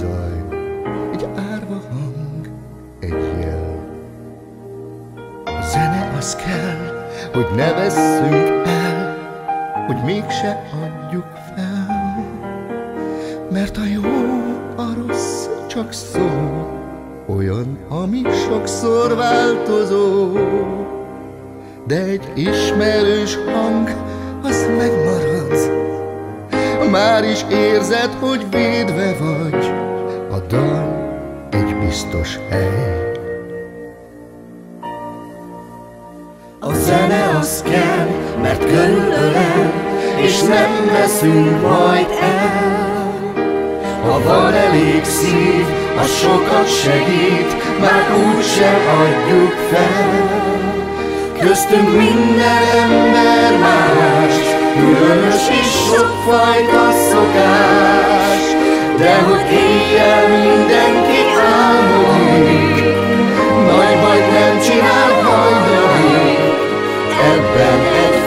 zaj, egy árva hang, egy jel. A zene az kell, hogy ne vesszünk el, hogy mégse adjuk fel, mert a jó, a rossz csak szó, olyan, ami sokszor változó. De egy ismerős hang, az megmarad, már is érzed, hogy védve vagy. A dal egy biztos hely. A zene az kell, mert körülölel, és nem veszünk majd el. Ha van elég szív, az sokat segít, már úgyse adjuk fel. Köztünk minden ember más, különös és sokfajta szokás, de hogy éjjel mindenki álmodik, nagy bajt nem csinál hajnalig, ebben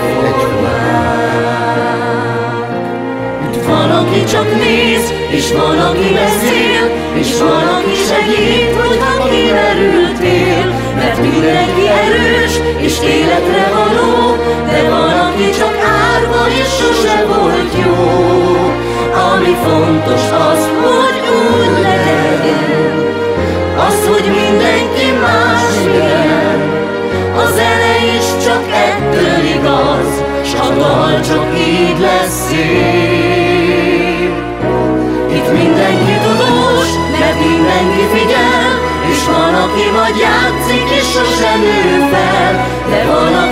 egyformák. Itt van, aki csak néz, és van, aki beszél, és van, aki segít, hogyha kimerültél, mert mindenki erős, és életre való, de van, aki csak árva, és sose volt jó. Ami fontos az, hogy úgy legyen, az, hogy mindenki más legyen. A zene is csak ettől igaz, s a dal csak így lesz szép. Itt mindenki tudós, mert mindenki figyel, és van, aki majd játszik, és sosem nő fel, de van,